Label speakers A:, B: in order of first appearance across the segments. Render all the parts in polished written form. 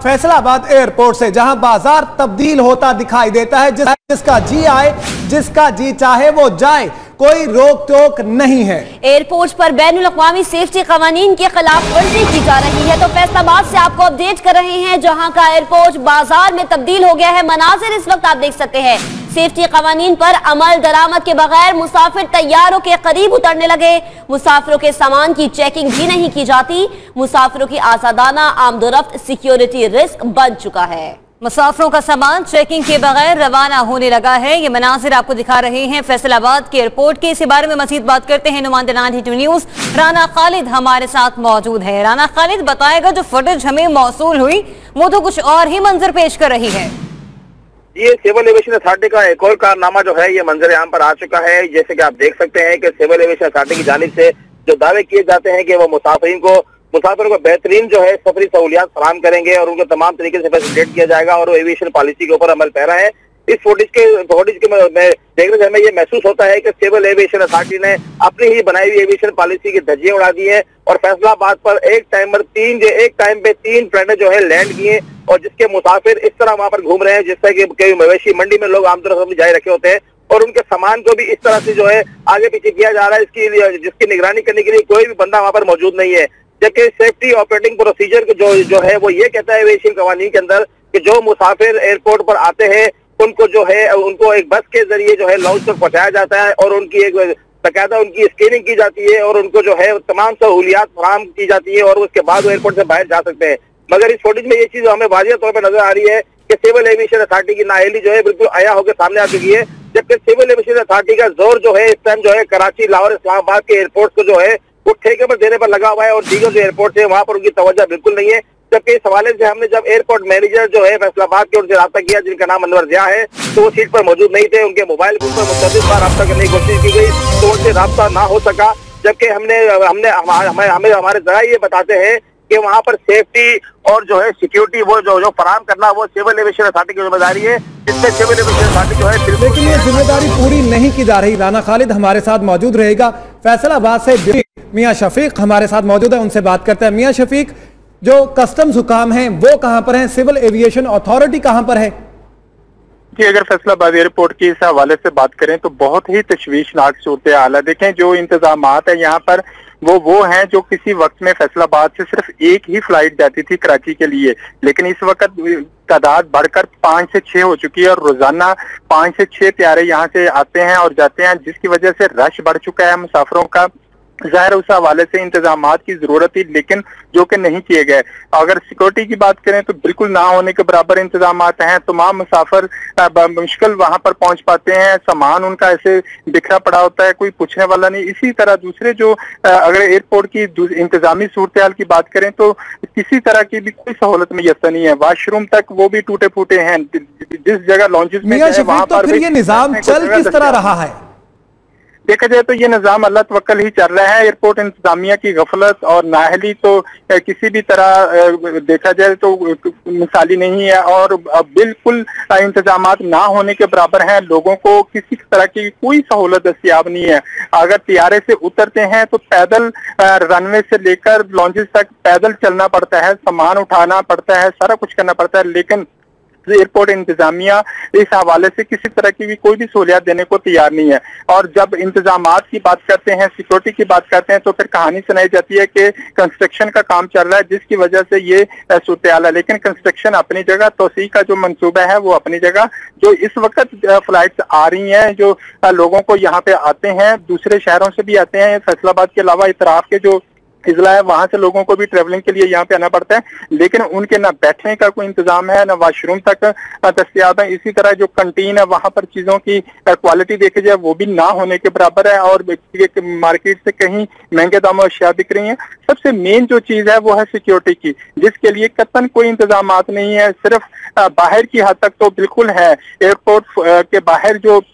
A: Faisalabad airport से, जहां बाजार तब्दील होता दिखाई देता है। जिसका जी आए, जिसका जी चाहे वो जाए, कोई रोक टोक नहीं है।
B: एयरपोर्ट पर बैनुल अक़वामी सेफ्टी कवानीन के खिलाफ वर्जी की जा रही है। तो फैसलाबाद से आपको अपडेट कर रहे हैं, जहां का एयरपोर्ट बाजार में तब्दील हो गया है। मनाजिर इस वक्त आप देख सकते हैं, सेफ्टी कवानीन पर अमल दरामद के बगैर मुसाफिर तैयारों के करीब उतरने लगे। मुसाफिरों के सामान की चेकिंग भी नहीं की जाती। मुसाफिरों की आजादाना आमदोरफ्त सिक्योरिटी रिस्क बन चुका है। मुसाफिरों का सामान चेकिंग के बगैर रवाना होने लगा है। ये मनाजिर आपको दिखा रहे हैं फैसलाबाद के एयरपोर्ट के। इसी बारे में मजीद बात करते हैं नुमाइंदे 92 न्यूज राना खालिद हमारे साथ मौजूद है। राना खालिद, बताएगा जो फुटेज हमें मौसूल हुई वो तो कुछ और ही मंजर पेश कर रही है।
C: ये सिविल एविएशन अथॉरिटी का एक और कारनामा जो है ये मंजर आम पर आ चुका है। जैसे कि आप देख सकते हैं कि सिविल एविएशन अथॉरिटी की जानिब से जो दावे किए जाते हैं कि वो मुसाफिरों को बेहतरीन जो है सफरी सहूलियात फराहम करेंगे और उनको तमाम तरीके से फैसिलिटेट किया जाएगा और वो एविएशन पॉलिसी के ऊपर अमल पैरा है। इस फुटेज के देखने से हमें ये महसूस होता है कि सिविल एविएशन अथॉरिटी ने अपनी ही बनाई हुई एविएशन पॉलिसी की धज्जियां उड़ा दी है और फैसलाबाद पर एक टाइम पे तीन फ्लाइटें जो है लैंड की हैं और जिसके मुसाफिर इस तरह वहां पर घूम रहे हैं जिससे कि कई मवेशी मंडी में लोग आमतौर पर जारी रखे होते हैं और उनके सामान को भी इस तरह से जो है आगे पीछे किया जा रहा है, जिसकी निगरानी करने के लिए कोई भी बंदा वहां पर मौजूद नहीं है। जबकि सेफ्टी ऑपरेटिंग प्रोसीजर जो है वो ये कहता है एविएशन कवानीन के अंदर कि जो मुसाफिर एयरपोर्ट पर आते हैं उनको जो है उनको एक बस के जरिए जो है लॉन्च तक पहुंचाया जाता है और उनकी एक बकायदा उनकी स्क्रीनिंग की जाती है और उनको जो है तमाम सहूलियात फराहम की जाती है और उसके बाद वो एयरपोर्ट से बाहर जा सकते हैं। मगर इस फुटेज में ये चीज हमें वाज़ेह तौर पर नजर आ रही है कि सिविल एविएशन अथॉरिटी की नाअहली जो है बिल्कुल आया होकर सामने आ चुकी है। जबकि सिविल एविएशन अथॉरिटी का जोर जो है इस टाइम जो है कराची, लाहौर, इस्लामाबाद के एयरपोर्ट को जो है वो ठेके पर देने पर लगा हुआ है और दीगर जो एयरपोर्ट है वहां पर उनकी तवज्जो बिल्कुल नहीं है। जबकि इस हवाले से हमने जब एयरपोर्ट मैनेजर जो है फैसलाबाद के उनसे रब्ता किया जिनका नाम अनवर ज़िया है तो वो सीट पर मौजूद नहीं थे। उनके मोबाइल फोन पर मुख्तलिफ बार रब्ता करने की कोशिश की गई तो उनसे रब्ता ना हो सका। जबकि हमें हमारे जरा ये बताते हैं कि वहां पर सेफ्टी और जो है सिक्योरिटी वो जो फराहम करना वो सिविल एविएशन अथॉरिटी की जिम्मेदारी है, जिसमें सिविल एविएशन अथॉरिटी जो है
A: लेकिन ये जिम्मेदारी पूरी नहीं की जा रही। राना खालिद हमारे साथ मौजूद रहेगा। फैसलाबाद से मियां शफीक हमारे साथ मौजूद है, उनसे बात करते हैं। मियां शफीक, जो कस्टम्स हुकाम हैं वो कहां पर हैं, सिविल एविएशन अथॉरिटी कहां पर है?
D: जी, अगर फैसलाबाद एयरपोर्ट की इस हवाले से बात करें तो बहुत ही तशवीशनाक सूरत हाल है। देखें, जो इंतजामात है यहाँ पर वो हैं जो किसी वक्त में फैसलाबाद से सिर्फ एक ही फ्लाइट जाती थी कराची के लिए, लेकिन इस वक्त तादाद बढ़कर 5 से 6 हो चुकी है और रोजाना 5 से 6 त्यारे यहाँ से आते हैं और जाते हैं, जिसकी वजह से रश बढ़ चुका है मुसाफिरों का। जाहिर उस हवाले से इंतजामात की जरूरत थी लेकिन जो कि नहीं किए गए। अगर सिक्योरिटी की बात करें तो बिल्कुल ना होने के बराबर इंतजामात हैं। तमाम मुसाफिर मुश्किल वहां पर पहुंच पाते हैं, सामान उनका ऐसे बिखरा पड़ा होता है, कोई पूछने वाला नहीं। इसी तरह दूसरे जो अगर एयरपोर्ट की इंतजामी सूरत हाल की बात करें तो किसी तरह की भी कोई सहूलत मुयस्सर नहीं है। वॉशरूम तक वो भी टूटे फूटे हैं। जिस जगह लॉन्चेस में वहां पर
A: फिर ये निजाम चल किस तरह रहा है?
D: देखा जाए तो ये निजाम अल्लाह तवक्कल ही चल रहा है। एयरपोर्ट इंतजामिया की गफलत और नाअहली तो किसी भी तरह देखा जाए तो मिसाली नहीं है और बिल्कुल इंतजामात ना होने के बराबर हैं। लोगों को किसी तरह की कोई सहूलत दस्तियाब नहीं है। अगर तियारे से उतरते हैं तो पैदल रनवे से लेकर लॉन्चेस तक पैदल चलना पड़ता है, सामान उठाना पड़ता है, सारा कुछ करना पड़ता है, लेकिन एयरपोर्ट इंतजामिया इस हवाले से किसी तरह की भी कोई भी सहूलियत देने को तैयार नहीं है। और जब इंतजामात की बात करते हैं, सिक्योरिटी की बात करते हैं तो फिर कहानी सुनाई जाती है कि कंस्ट्रक्शन का काम चल रहा है जिसकी वजह से ये सूरत हाल है। लेकिन कंस्ट्रक्शन अपनी जगह, तोसी का जो मंसूबा है वो अपनी जगह। जो इस वक्त फ्लाइट्स आ रही हैं, जो लोगों को यहाँ पे आते हैं, दूसरे शहरों से भी आते हैं, फैसलाबाद के अलावा इतराफ के जो इजला है वहां से लोगों को भी ट्रेवलिंग के लिए यहाँ पे आना पड़ता है, लेकिन उनके ना बैठने का कोई इंतजाम है, ना वॉशरूम तक दस्तियाब है। इसी तरह जो कंटीन है वहां पर चीजों की क्वालिटी देखी जाए वो भी ना होने के बराबर है और मार्केट से कहीं महंगे दामों अशिया बिक रही हैं। सबसे मेन जो चीज है वो है सिक्योरिटी की, जिसके लिए कतन कोई इंतजामात नहीं है। सिर्फ बाहर की हद तक तो बिल्कुल है। एयरपोर्ट के बाहर जो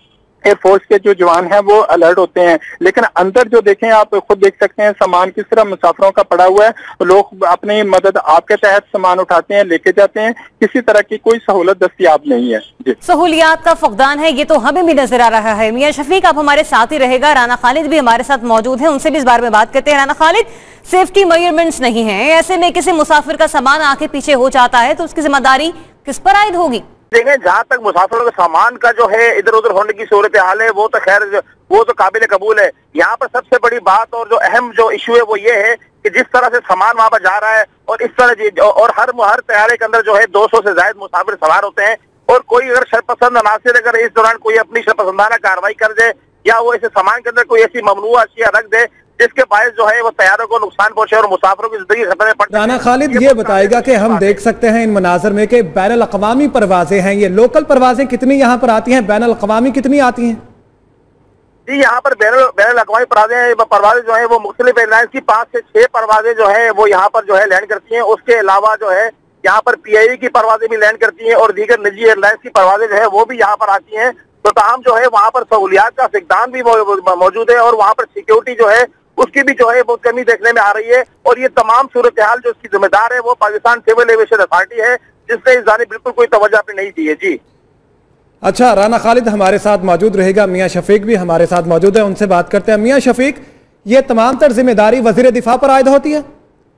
D: एयरफोर्स के जो जवान हैं वो अलर्ट होते हैं। लेकिन अंदर जो देखें, आप खुद देख सकते हैं सामान किस तरह मुसाफिरों का पड़ा हुआ है। लोग अपनी मदद आपके तहत सामान उठाते हैं, लेके जाते हैं, किसी तरह की कोई सहूलत दस्तयाब नहीं है। जी,
B: सहूलियात का फुकदान है, ये तो हमें भी नजर आ रहा है। मियां शफीक आप हमारे साथ ही रहेगा, राना खालिद भी हमारे साथ मौजूद है, उनसे भी इस बारे में बात करते हैं। राना खालिद, सेफ्टी मेजरमेंट्स नहीं है, ऐसे में किसी मुसाफिर का सामान आके पीछे हो जाता है तो उसकी जिम्मेदारी किस पर आयद होगी?
C: देखें, जहाँ तक मुसाफिरों के सामान का जो है इधर उधर होने की सूरत हाल है, वो तो खैर वो तो काबिल कबूल है। यहाँ पर सबसे बड़ी बात और जो अहम जो इशू है वो ये है कि जिस तरह से सामान वहाँ पर जा रहा है और इस तरह और हर तैयारे के अंदर जो है 200 से ज्यादा मुसाफिर सवार होते हैं, और कोई अगर शरपसंद अनासिर अगर इस दौरान कोई अपनी शरपसंदाना कार्रवाई कर दे या वो इसे सामान के अंदर कोई ऐसी ममनुआ अशिया रख दे जिसके बायस जो है वो तैयारों को नुकसान पहुंचे और मुसाफिरों की जिंदगी खतरे में पड़।
A: राना खालिद ये बताएगा कि हम देख सकते हैं इन मनाजर में कि बैनुल अक़वामी परवाजें हैं, ये लोकल परवाजें कितनी यहाँ पर आती हैं, बैनुल अक़वामी कितनी आती हैं?
C: जी, यहाँ पर बैनुल अक़वामी परवाजें जो है वो मुख्तलिफ एयरलाइंस की 5 से 6 परवाजें जो है वो यहाँ पर जो है लैंड करती हैं। उसके अलावा जो है यहाँ पर PIA की परवाजें भी लैंड करती हैं और दीगर निजी एयरलाइंस की परवाजें जो है वो भी यहाँ पर आती हैं। तो तमाम जो है वहाँ पर सहूलियात का फिकदान भी मौजूद है और वहाँ पर सिक्योरिटी जो है उसकी भी जो है बहुत कमी देखने में आ रही है। और ये तमाम सूरत हाल जो उसकी जिम्मेदार है वो पाकिस्तान सिविल एविएशन अथॉरिटी है, जिसने इस जानिब बिल्कुल कोई तवज्जो अपनी नहीं दी है। जी
A: अच्छा, राना खालिद हमारे साथ मौजूद रहेगा, मियां शफीक भी हमारे साथ मौजूद है, उनसे बात करते हैं। मियां शफीक, ये तमाम तर जिम्मेदारी वजीर दिफा पर आयद होती है?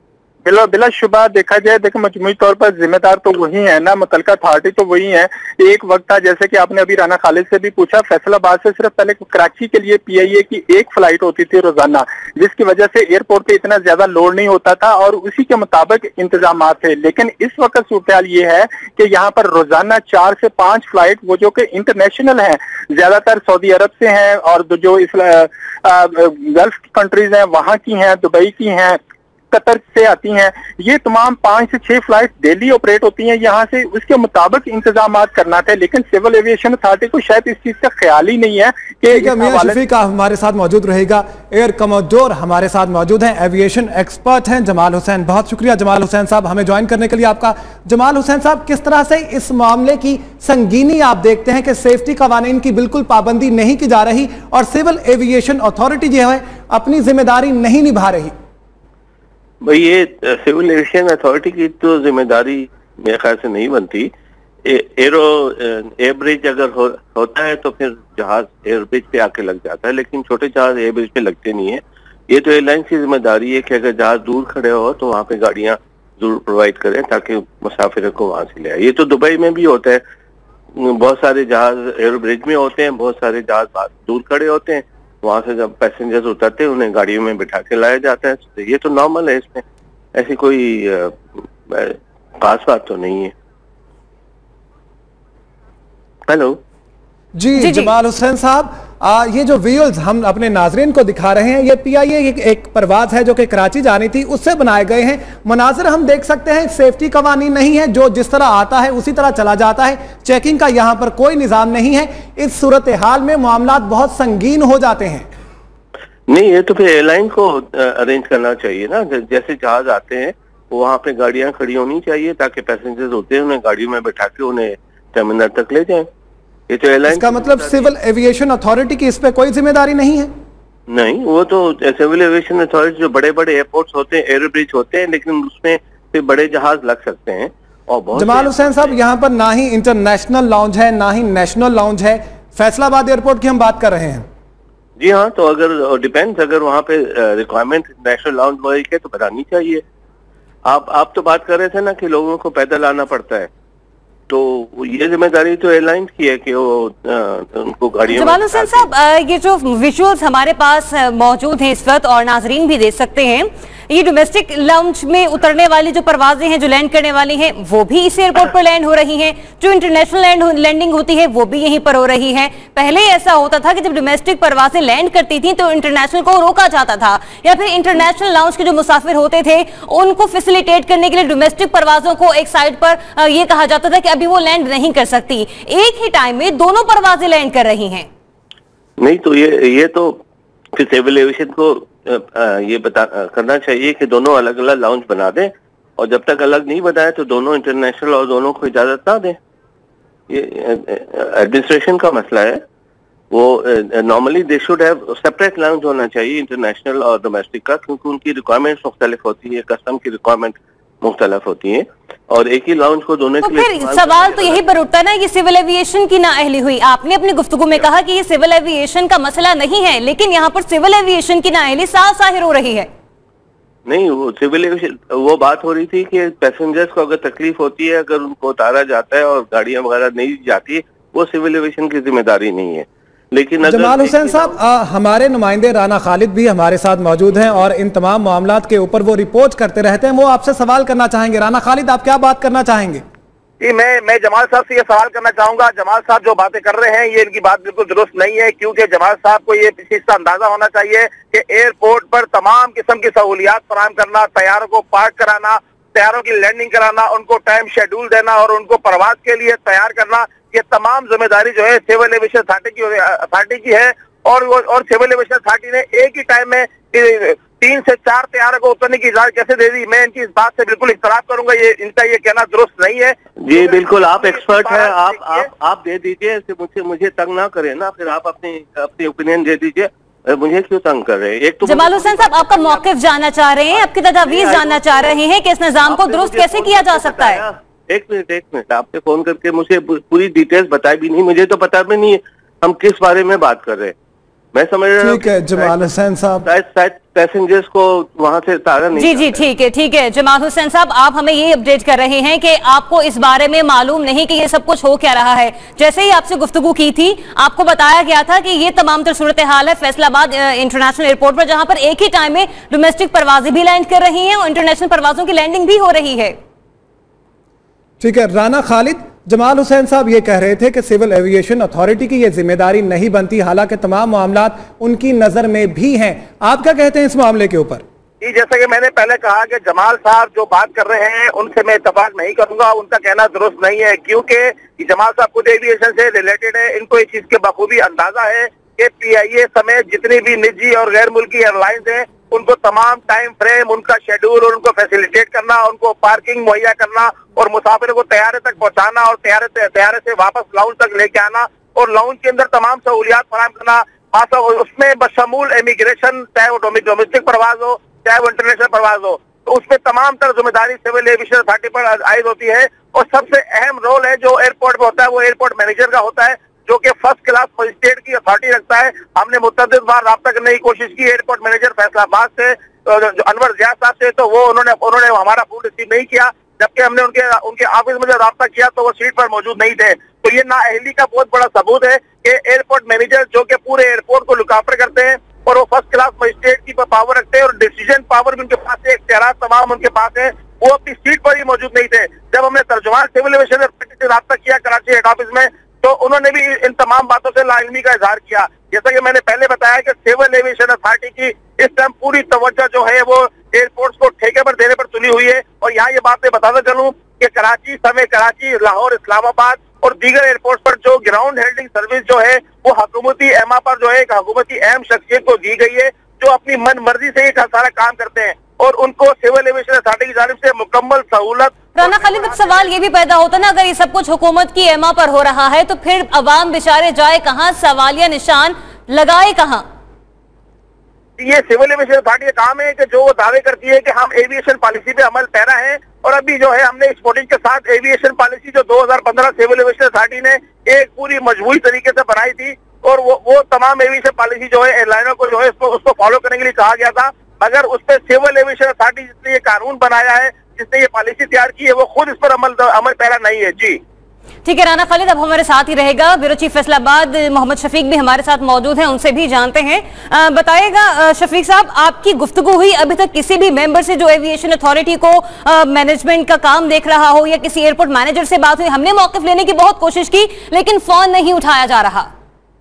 D: बिलाशुबा देखा जाए, देखो मजमूई तौर पर जिम्मेदार तो वही है ना, मुतलका अथॉरिटी तो वही है। एक वक्त था, जैसे कि आपने अभी राना खालिद से भी पूछा, फैसलाबाद से सिर्फ पहले कराची के लिए PIA की एक फ्लाइट होती थी रोजाना, जिसकी वजह से एयरपोर्ट पे इतना ज्यादा लोड नहीं होता था और उसी के मुताबिक इंतजाम थे। लेकिन इस वक्त सूरत हाल ये है कि यहाँ पर रोजाना 4 से 5 फ्लाइट वो जो कि इंटरनेशनल है, ज्यादातर सऊदी अरब से हैं और जो गल्फ कंट्रीज हैं वहां की हैं, दुबई की हैं, कतर से आती हैं। ये तमाम 5 से 6 फ्लाइट डेली ऑपरेट होती हैं यहाँ से, उसके मुताबिक इंतजाम करना था। लेकिन सिविल एविएशन अथॉरिटी को शायद इस चीज का ख्याल ही नहीं है कि
A: मियां शफीक हमारे साथ मौजूद रहेगा। एयर कमोडोर हमारे साथ मौजूद हैं, एविएशन एक्सपर्ट हैं जमाल हुसैन। बहुत शुक्रिया जमाल हुसैन साहब हमें ज्वाइन करने के लिए आपका। जमाल हुसैन साहब, किस तरह से इस मामले की संगीनी आप देखते हैं कि सेफ्टी कवानीन की बिल्कुल पाबंदी नहीं की जा रही और सिविल एविएशन अथॉरिटी जो है अपनी जिम्मेदारी नहीं निभा रही?
E: भाई, ये सिविल एविएशन अथॉरिटी की तो जिम्मेदारी मेरे ख्याल से नहीं बनती। एयर ब्रिज अगर होता है तो फिर जहाज एयर ब्रिज पे आके लग जाता है, लेकिन छोटे जहाज एयर ब्रिज पे लगते नहीं है। ये तो एयरलाइन की जिम्मेदारी है कि अगर जहाज दूर खड़े हो तो वहाँ पे गाड़ियाँ जरूर प्रोवाइड करें ताकि मुसाफिर को वहाँ से ले आए। ये तो दुबई में भी होता है, बहुत सारे जहाज एयर ब्रिज में होते हैं, बहुत सारे जहाज दूर खड़े होते हैं, वहां से जब पैसेंजर्स उतरते हैं उन्हें गाड़ियों में बिठा के लाया जाता है। तो ये तो नॉर्मल है, इसमें ऐसी कोई खास बात तो नहीं है। हेलो
A: जी जमाल हुसैन साहब, ये जो वीडियोस हम अपने नाजरीन को दिखा रहे हैं, ये PIA एक परवाज है जो कि कराची जानी थी, उससे बनाए गए हैं। मनाजिर हम देख सकते हैं, सेफ्टी कवानीन नहीं है, जो जिस तरह आता है उसी तरह चला जाता है, चेकिंग का यहाँ पर कोई निजाम नहीं है। इस सूरत हाल में मामला बहुत संगीन हो जाते हैं।
E: नहीं, ये तो फिर एयरलाइन को अरेंज करना चाहिए ना। जैसे जहाज आते हैं वहाँ पे गाड़ियाँ खड़ी होनी चाहिए ताकि पैसेंजर्स होते हैं उन्हें गाड़ियों में बैठा के उन्हें टर्मिनल तक ले जाएं। ये तो एयरलाइन, इसका
A: मतलब सिविल एविएशन अथॉरिटी की इस पे कोई जिम्मेदारी नहीं है?
E: नहीं, वो तो सिविल एविएशन अथॉरिटी जो बड़े बड़े एयरपोर्ट्स होते हैं, एयर ब्रिज होते हैं, लेकिन उसमें फिर बड़े जहाज लग सकते हैं। और बहुत
A: जमाल हुसैन साहब, यहाँ पर ना ही इंटरनेशनल लाउंज है ना ही नेशनल लाउंज है, फैसलाबाद एयरपोर्ट की हम बात कर रहे हैं।
E: जी हाँ, तो अगर डिपेंड्स, अगर वहाँ पे रिक्वायरमेंट नेशनल लाउंज वही है तो बतानी चाहिए। आप तो बात कर रहे थे ना कि लोगों को पैदल आना पड़ता है, तो ये जिम्मेदारी तो एयरलाइन की है कि वो उनको गाड़ियों।
B: जमाल हुसैन साहब, ये जो विजुअल्स हमारे पास मौजूद हैं इस वक्त और नाजरीन भी देख सकते हैं, ये डोमेस्टिक लाउंज में उतरने वाली जो परवाजें हैं, जो लैंड करने वाली हैं, वो भी इस एयरपोर्ट पर लैंड हो रही हैं। जो इंटरनेशनल लैंडिंग होती है वो भी यहीं पर हो रही है। पहले ऐसा होता था कि जब डोमेस्टिक परवाजें लैंड करती थी तो इंटरनेशनल को रोका जाता था, या फिर इंटरनेशनल लाउंज के जो मुसाफिर होते थे उनको फैसिलिटेट करने के लिए डोमेस्टिक परवाजों को एक साइड पर यह कहा जाता था कि अभी वो लैंड नहीं कर सकती। एक ही टाइम में दोनों परवाजें लैंड कर रही हैं।
E: नहीं, तो ये तो सिविल एविएशन को ये करना चाहिए कि दोनों अलग अलग लाउंज बना दें, और जब तक अलग नहीं बनाए तो दोनों इंटरनेशनल और दोनों को इजाजत ना दें। ये एडमिनिस्ट्रेशन का मसला है, वो normally they should have separate lounge होना चाहिए इंटरनेशनल और डोमेस्टिक का, क्योंकि उनकी रिक्वायरमेंट्स मुख्तलिफ होती है, कस्टम की रिक्वायरमेंट मुख्तलिफ होती है, और एक ही लाउंज को दोनों के लिए
B: फिर सवाल तो यही पर उठता है ना, ये सिविल एविएशन की नाअहली हुई। आपने अपनी गुफ्तगू में कहा कि ये सिविल एविएशन का मसला नहीं है, लेकिन यहाँ पर सिविल एविएशन की नाअहली साफ जाहिर हो रही है।
E: नहीं, वो सिविल एविएशन, वो बात हो रही थी कि पैसेंजर्स को अगर तकलीफ होती है, अगर उनको उतारा जाता है और गाड़ियां वगैरह नहीं जाती, वो सिविल एविएशन की जिम्मेदारी नहीं है। लेकिन
A: जमाल हुसैन साहब, हमारे नुमाइंदे राना खालिद भी हमारे साथ मौजूद हैं और इन तमाम मामलात के ऊपर वो रिपोर्ट करते रहते हैं। वो आपसे सवाल करना चाहेंगे। राना खालिद, आप क्या बात करना चाहेंगे?
C: जी, मैं जमाल साहब से ये सवाल करना चाहूंगा। जमाल साहब जो बातें कर रहे हैं ये इनकी बात बिल्कुल दुरुस्त नहीं है, क्योंकि जमाल साहब को ये चीज का अंदाजा होना चाहिए कि एयरपोर्ट पर तमाम किस्म की सहूलियात फराहम करना, तैयारों को पार्क कराना, तैयारों की लैंडिंग कराना, उनको टाइम शेड्यूल देना और उनको परवाज के लिए तैयार करना, ये तमाम जिम्मेदारी जो है सिविल एविएशन अथॉरिटी की है। और सिविल एविएशन अथॉरिटी ने एक ही टाइम में 3 से 4 तैयारों को उतरने की इजाजत कैसे दे दी? मैं इनकी इस बात से बिल्कुल इख्तलाफ करूंगा। ये इनका ये कहना दुरुस्त नहीं है।
E: जी बिल्कुल, आप एक्सपर्ट हैं, आप दे दीजिए, मुझे तंग ना करें ना, फिर आप अपनी ओपिनियन दे दीजिए, मुझे क्यों तंग कर रहे हैं? एक तो
B: जमाल हुसैन साहब, आपका मौक़िफ़ जानना चाह रहे हैं, आपकी तजावीज़ जानना चाह रहे हैं कि इस निजाम को दुरुस्त कैसे किया जा सकता है।
E: एक मिनट, आपने फोन करके मुझे पूरी डिटेल्स बताई भी नहीं, मुझे तो पता भी नहीं है हम किस बारे में बात कर रहे हैं। मैं समझ रहा हूँ
A: ठीक है जमाल हुसैन साहब,
E: शायद पैसेंजर्स को वहां से तारा नहीं।
B: जी ठीक है जमाल हुसैन साहब, आप हमें ये अपडेट कर रहे हैं कि आपको इस बारे में मालूम नहीं कि ये सब कुछ हो क्या रहा है। जैसे ही आपसे गुफ्तगू की थी, आपको बताया गया था कि ये तमाम तर सूरत हाल है फैसलाबाद इंटरनेशनल एयरपोर्ट पर, जहां पर एक ही टाइम में डोमेस्टिक परवाजें भी लैंड कर रही हैं और इंटरनेशनल परवाजों की लैंडिंग भी हो रही है।
A: ठीक है राना खालिद, जमाल हुसैन साहब ये कह रहे थे कि सिविल एविएशन अथॉरिटी की ये जिम्मेदारी नहीं बनती, हालांकि तमाम मामलात उनकी नजर में भी हैं। आप क्या कहते हैं इस मामले के ऊपर?
C: जी, जैसा कि मैंने पहले कहा कि जमाल साहब जो बात कर रहे हैं उनसे मैं इत्तेफाक नहीं करूंगा, उनका कहना दुरुस्त नहीं है, क्योंकि जमाल साहब खुद एविएशन से रिलेटेड है। इनको इस चीज के बखूबी अंदाजा है कि PIA समेत जितनी भी निजी और गैर मुल्की एयरलाइंस हैं, उनको तमाम टाइम फ्रेम, उनका शेड्यूल और उनको फैसिलिटेट करना, उनको पार्किंग मुहैया करना और मुसाफिरों को तैयारे तक पहुंचाना और तैयारे से वापस लाउंज तक लेके आना और लाउंज के अंदर तमाम सहूलियात फराहम करना, खासा उसमें बशमूल इमिग्रेशन, चाहे वो डोमेस्टिक परवाज हो चाहे वो इंटरनेशनल परवाज हो, तो उसमें तमाम तर जिम्मेदारी सिविल एविएशन अथॉरिटी पर आयद होती है। और सबसे अहम रोल है जो एयरपोर्ट में होता है वो एयरपोर्ट मैनेजर का होता है, जो कि फर्स्ट क्लास मजिस्ट्रेट की अथॉरिटी रखता है। हमने मुतअद्दिद बार राब्ता करने की कोशिश की एयरपोर्ट मैनेजर फैसलाबाद से, जो अनवर जियाद साहब से, तो वो उन्होंने हमारा फोन रिसीव नहीं किया, जबकि हमने उनके ऑफिस में जब राब्ता किया तो वो सीट पर मौजूद नहीं थे। तो ये नाअहली का बहुत बड़ा सबूत है कि एयरपोर्ट मैनेजर जो कि पूरे एयरपोर्ट को लुक आफ्टर करते हैं और वो फर्स्ट क्लास मजिस्ट्रेट की पावर रखते हैं और डिसीजन पावर भी उनके पास है, इख्तियारात तमाम उनके पास है, वो अपनी सीट पर ही मौजूद नहीं थे। जब हमने तर्जुमान सिविल एविएशन से राब्ता किया कराची हेड ऑफिस में, तो उन्होंने भी इन तमाम बातों से लाइलमी का इजहार किया। जैसा कि मैंने पहले बताया कि सिविल एविएशन अथॉरिटी की इस टाइम पूरी तवज्जो जो है वो एयरपोर्ट्स को ठेके पर देने पर तुली हुई है। और यहाँ ये बात मैं बताना चलूं कि कराची, लाहौर, इस्लामाबाद और दीगर एयरपोर्ट पर जो ग्राउंड हैंडलिंग सर्विस जो है वो हुकूमती एमा पर जो है एक हुकूमती अहम शख्सियत को दी गई है, जो अपनी मन मर्जी से ही सारा काम करते हैं और उनको सिविल एविएशन अथॉरिटी की जानिब से मुकम्मल सहूलत।
B: राना खालिद, अब सवाल ये भी पैदा होता है ना, अगर ये सब कुछ हुकूमत की एमा पर हो रहा है तो फिर अवाम बेचारे जाए कहाँ, सवालिया निशान लगाए कहाँ?
C: ये सिविल एविएशन अथॉरिटी का काम है कि जो वो दावे करती है कि हम एविएशन पॉलिसी पे अमल पैरा है, और अभी जो है हमने एक्सपोर्टिंग के साथ एविएशन पॉलिसी जो 2015 सिविल एविएशन अथॉरिटी ने एक पूरी मजबूरी तरीके से बनाई थी, और वो तमाम एविएशन पॉलिसी जो है एयरलाइनों को जो है उसको फॉलो करने के लिए कहा गया था, मगर उस पर सिविल एविएशन अथॉरिटी जिसने ये कानून बनाया है, जिसने ये पॉलिसी तैयार की है, वो खुद इस पर अमल पैरा नहीं है। जी
B: ठीक है राना खालिद, अब हमारे साथ ही रहेगा ब्यूरो चीफ फैसलाबाद मोहम्मद शफीक भी हमारे साथ मौजूद हैं, उनसे भी जानते हैं। बताइएगा शफीक साहब, आपकी गुफ्तगू हुई अभी तक किसी भी मेंबर से जो एविएशन अथॉरिटी को मैनेजमेंट का काम देख रहा हो, या किसी एयरपोर्ट मैनेजर से बात हुई? हमने मौक़िफ़ लेने की बहुत कोशिश की लेकिन फोन नहीं उठाया जा रहा।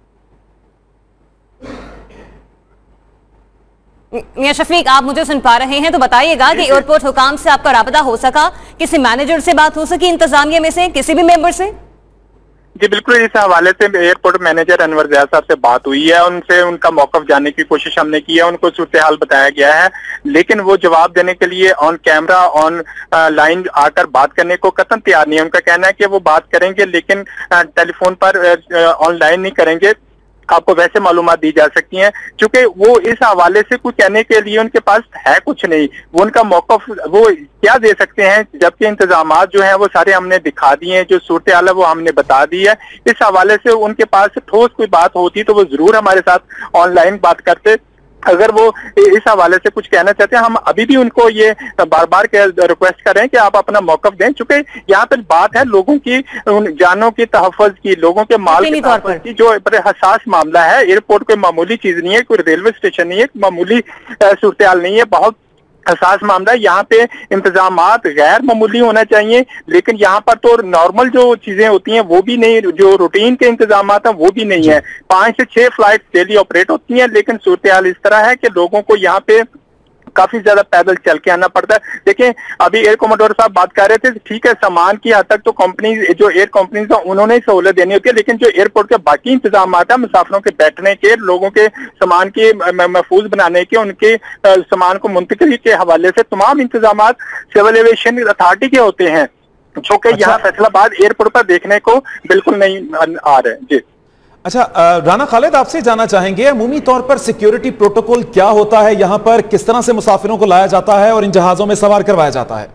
B: मियां शफीक, आप मुझे सुन पा रहे हैं तो बताइएगा कि एयरपोर्ट हुकाम से आपका राबता हो सका, किसी मैनेजर से बात हो सकी इंतजामिया में से, किसी भी मेंबर से?
D: जी बिल्कुल, इस हवाले से एयरपोर्ट मैनेजर अनवर जियाद साहब से बात हुई है, उनसे उनका मौक़िफ़ जानने की कोशिश हमने की है, उनको सूरत हाल बताया गया है, लेकिन वो जवाब देने के लिए ऑन कैमरा ऑन लाइन आकर बात करने को कतई तैयार नहीं है। उनका कहना है कि वो बात करेंगे लेकिन टेलीफोन पर ऑनलाइन नहीं करेंगे। आपको वैसे मालूमात दी जा सकती हैं, क्योंकि वो इस हवाले से कुछ कहने के लिए उनके पास है कुछ नहीं। वो उनका मौक़िफ़ वो क्या दे सकते हैं, जबकि इंतजामात जो हैं वो सारे हमने दिखा दिए हैं, जो सूरत हाल है वो हमने बता दी है। इस हवाले से उनके पास ठोस कोई बात होती तो वो जरूर हमारे साथ ऑनलाइन बात करते। अगर वो इस हवाले से कुछ कहना चाहते हैं, हम अभी भी उनको ये बार बार रिक्वेस्ट कर रहे हैं कि आप अपना मौक़िफ़ दें, चूंकि यहाँ पर बात है लोगों की जानों की तहफ़्फ़ुज़ की, लोगों के माल के तहफ़्फ़ुज़ की, जो बड़े हसास मामला है। एयरपोर्ट कोई मामूली चीज नहीं है, कोई रेलवे स्टेशन नहीं है, मामूली सूरत हाल नहीं है, बहुत हसास मामला है। यहाँ पे इंतजामात गैर मामूली होना चाहिए, लेकिन यहाँ पर तो नॉर्मल जो चीजें होती हैं वो भी नहीं, जो रूटीन के इंतजामात हैं वो भी नहीं है। 5 से 6 फ्लाइट डेली ऑपरेट होती हैं, लेकिन सूरत हाल इस तरह है कि लोगों को यहाँ पे काफी ज्यादा पैदल चल के आना पड़ता है। देखिए अभी एयर कमोडोर साहब बात कर रहे थे, ठीक है सामान की हद तक तो कंपनी जो एयर कंपनीज है उन्होंने सहूलत देनी होती है, लेकिन जो एयरपोर्ट के बाकी इंतजाम है मुसाफिरों के बैठने के, लोगों के सामान के महफूज बनाने के, उनके सामान को मुंतकिली के हवाले से तमाम इंतजाम सिविल एविएशन अथॉरिटी के होते हैं, जो कि यहाँ फैसलाबाद एयरपोर्ट पर देखने को बिल्कुल नहीं आ रहे। जी
F: अच्छा, राना खालिद आपसे जानना चाहेंगे अमूमी तौर पर सिक्योरिटी प्रोटोकॉल क्या होता है यहाँ पर, किस तरह से मुसाफिरों को लाया जाता है और इन जहाजों में सवार करवाया जाता है?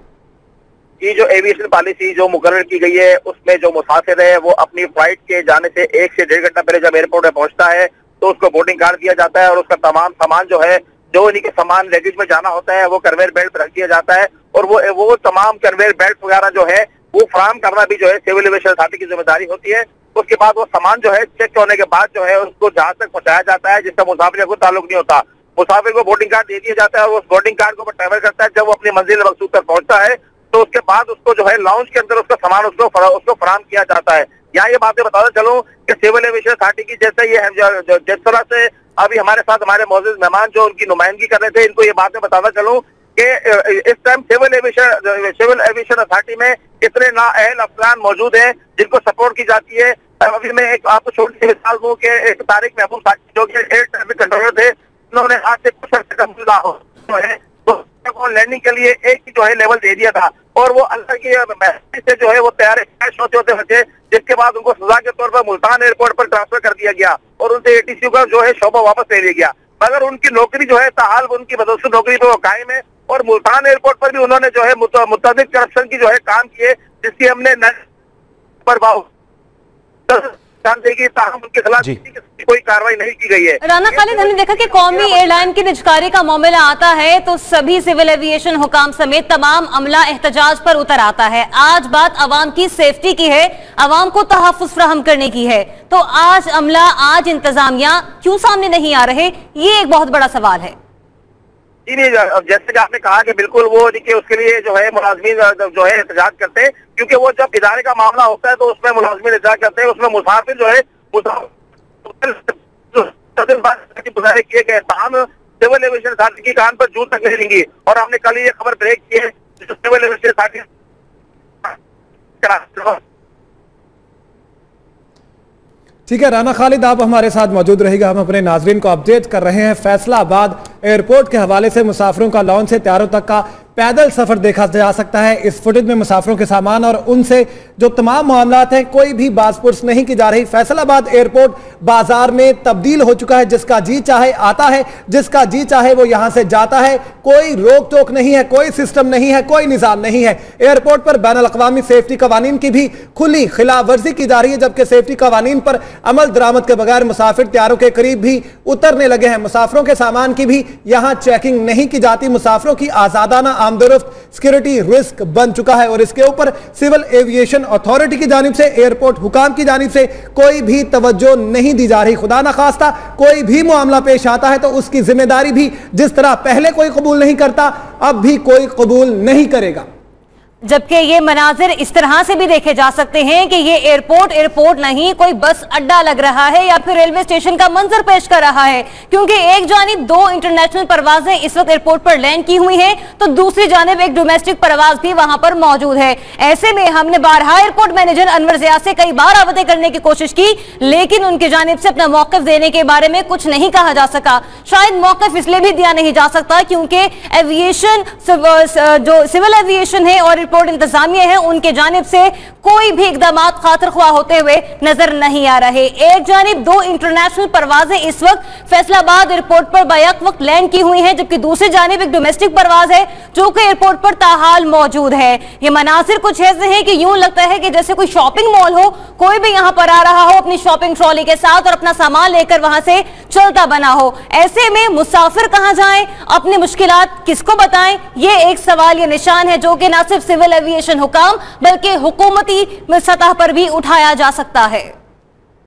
C: ये जो एविएशन पॉलिसी जो मुकर्रर की गई है उसमें जो मुसाफिर है वो अपनी फ्लाइट के जाने से 1 से 1.5 घंटा पहले जब एयरपोर्ट में पहुंचता है तो उसको बोर्डिंग कार्ड दिया जाता है और उसका तमाम सामान जो है, जो इन्हीं के सामान लगेज में जाना होता है वो कन्वेयर बेल्ट पर रख दिया जाता है, और वो तमाम कन्वेयर बेल्ट वगैरह जो है वो फराहम करना भी जो है सिविल एविएशन अथॉरिटी की जिम्मेदारी होती है। उसके बाद वो सामान जो है चेक होने के बाद जो है उसको जहाज तक पहुंचाया जाता है, जिसका मुसाफिर को ताल्लुक नहीं होता। मुसाफिर को बोर्डिंग कार्ड दे दिया जाता है और उस बोर्डिंग कार्ड को ट्रैवल करता है। जब वो अपनी मंजिल मकसूद तक पहुंचता है तो उसके बाद उसको जो है लाउंज के अंदर उसका सामान उसको फराहम किया जाता है। यहाँ ये बातें बताता चलूं कि सिविल एविएशन अथॉरिटी की जैसे ये जिस तरह से अभी हमारे साथ हमारे मौजूद मेहमान जो उनकी नुमाइंदगी कर रहे थे, इनको ये बातें बताता चलूं कि इस टाइम सिविल एविएशन अथॉरिटी में इतने नाअहल अफसरान मौजूद हैं जिनको सपोर्ट की जाती है। अभी मैं एक आपको छोटी सी मिसाल दूं कि एक तारिक महबूब साकी जो कि एयर ट्रैफिक कंट्रोलर थे, उन्होंने आज से कुछ अर्से कबल तो लैंडिंग के लिए एक ही जो है लेवल दे दिया था और वो अल्लाह की महरबानी से जो है वो तैयार होते बचे, जिसके बाद उनको सजा के तौर पर मुल्तान एयरपोर्ट पर ट्रांसफर कर दिया गया और उनसे ATC का जो है शोबा वापस ले लिया गया, मगर उनकी नौकरी जो है ताहाल उनकी बदौलत नौकरी पर वो कायम है। और मुल्तान एयरपोर्ट पर भी उन्होंने जो है मुतअद्दिद करप्शन की जो है काम किए, जिसकी हमने उनके खिलाफ कोई कार्रवाई नहीं की गई है।
B: राना खालिद, हमने देखा कि कौमी एयरलाइन की निजकारी का मामला आता है तो सभी सिविल एविएशन हुकाम समेत तमाम अमला एहतजाज पर उतर आता है। आज बात अवाम की सेफ्टी की है, अवाम को तहफ्फुज़ फ्राहम करने की है, तो आज अमला, आज इंतजामिया क्यों सामने नहीं आ रहे, ये एक बहुत बड़ा सवाल है।
C: जी नहीं, जैसे कि आपने कहा कि बिल्कुल वो देखिए उसके लिए जो है मुलाजमीन जो है एहतजाज करते हैं, क्योंकि वो जब इदारे का मामला होता है तो उसमें मुलाजमीन एहतजाज करते हैं, उसमें मुसाफिर जो है गुजारे किए गए तमाम सिविल एविएशन अथॉरिटी की कान पर जूं तक नहीं लेंगी। और हमने कल ये खबर ब्रेक की है सिविल एविएशन अथॉरिटी।
A: ठीक है राना खालिद, आप हमारे साथ मौजूद रहेगा, हम अपने नाजरीन को अपडेट कर रहे हैं। फैसलाबाद एयरपोर्ट के हवाले से मुसाफिरों का लॉन्च से त्यारों तक का पैदल सफर देखा जा सकता है। इस फुटेज में मुसाफिरों के सामान और उनसे जो तमाम मामलात हैं कोई भी बासपुर्स नहीं की जा रही। फैसलाबाद एयरपोर्ट बाजार में तब्दील हो चुका है, जिसका जी चाहे आता है, जिसका जी चाहे वो यहां से जाता है, कोई रोक टोक नहीं है, कोई सिस्टम नहीं है, कोई निजाम नहीं है। एयरपोर्ट पर बैनुल अक़वामी सेफ्टी कवानीन की भी खुली खिलाफ वर्जी की जा रही है, जबकि सेफ्टी कवानीन पर अमल दरामद के बगैर मुसाफिर त्यारों के करीब भी उतरने लगे हैं। मुसाफिरों के सामान की भी यहां चेकिंग नहीं की जाती। मुसाफिरों की आजादाना आमदोरफ्त सिक्योरिटी रिस्क बन चुका है और इसके ऊपर सिविल एविएशन अथॉरिटी की जानिब से, एयरपोर्ट हुकाम की जानिब से कोई भी तवज्जो नहीं दी जा रही। खुदा ना खास्ता कोई भी मामला पेश आता है तो उसकी जिम्मेदारी भी जिस तरह पहले कोई कबूल नहीं करता, अब भी कोई कबूल नहीं करेगा।
B: जबकि ये मनाजिर इस तरह से भी देखे जा सकते हैं कि ये एयरपोर्ट नहीं, कोई बस अड्डा लग रहा है या फिर रेलवे स्टेशन का मंजर पेश कर रहा है, क्योंकि एक जानिब 2 इंटरनेशनल परवाजें इस वक्त एयरपोर्ट पर लैंड की हुई हैं तो दूसरी जानिब एक डोमेस्टिक परवाज भी वहां पर मौजूद है। ऐसे में हमने बारहा एयरपोर्ट मैनेजर अनवर ज़िया से कई बार राबते करने की कोशिश की, लेकिन उनकी जानिब से अपना मौक़िफ़ देने के बारे में कुछ नहीं कहा जा सका। शायद मौक़िफ़ इसलिए भी दिया नहीं जा सकता क्योंकि एविएशन जो सिविल एविएशन है और एयरपोर्ट इंतजामिया है उनके जानिब से कोई भी इकदाम खातिर ख्वाह होते हुए नजर नहीं आ रहे। एक जानिब 2 इंटरनेशनल परवाजें इस वक्त फैसलाबाद एयरपोर्ट पर बैक वक्त लैंड की हुई हैं, जबकि दूसरी जानिब एक डोमेस्टिक परवाज है जो कि एयरपोर्ट पर ताहाल मौजूद है। ये मनासिर कुछ ऐसे हैं कि यूं लगता है कि जैसे कोई शॉपिंग मॉल हो, कोई भी यहां पर आ रहा हो अपनी शॉपिंग ट्रॉली के साथ और अपना सामान लेकर वहां से चलता बना हो। ऐसे में मुसाफिर कहां जाएं, अपनी मुश्किलात किसको बताएं, ये एक सवाल, ये निशान है जो कि न सिर्फ सिविल एविएशन हुकाम बल्कि हुकूमती सतह पर भी उठाया जा सकता है।